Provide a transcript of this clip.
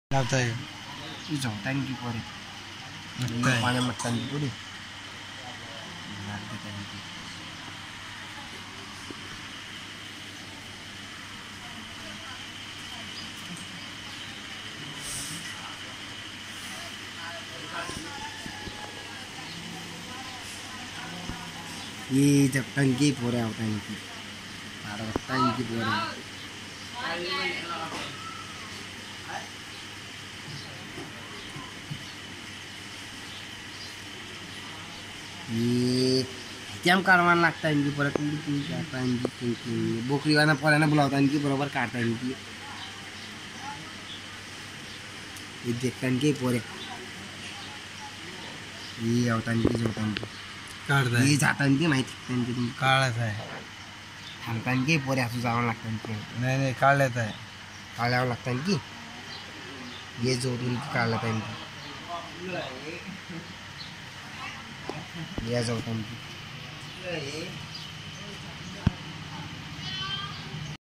लावता है इजो टंकी पोरे लगता है पानी मत टंकी पूरी लगता टंकी ये जब टंकी पूरे होता है इनकी टंकी पूरे ये क्या करवाना लगता है इनकी पूरा टंकी काटता है इनकी टंकी बोकरी वाला पूरा ना बुलाता है इनकी बराबर काटता है इनकी ये देख टंकी पूरे ये होता इनकी जो टंकी काढता है ये जाता इनकी माहिती टंकी तुम काढायचा आहे थांबता इनकी पूरे असं जावं लागतं इनकी नाही नाही काढायचा आहे काढावं लागतं इनकी ये जोडून काढलं था इनकी ये जो टंकी